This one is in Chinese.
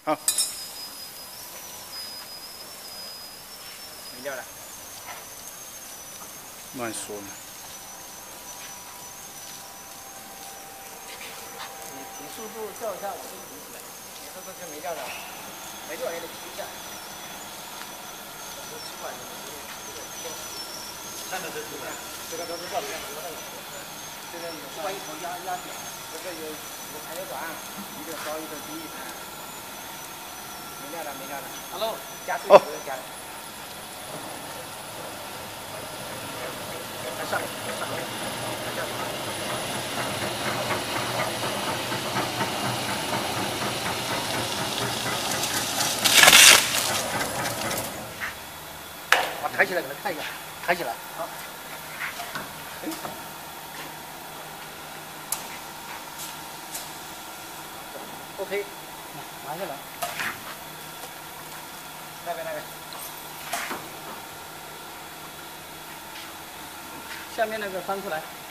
好。 没掉了。 乱说呢。 你速度调一下，我这个停起来。你说这就没掉了，没掉也得停一下。我吃饭看着这出来，这个都是照片，这个有关一头压扁，这个有排油管，一个高一个低。没掉了，没掉了。Hello， 加速不用加了。上，把抬起来给他看一下，抬起来。好。OK， 拿下来。那边。下面那个翻出来。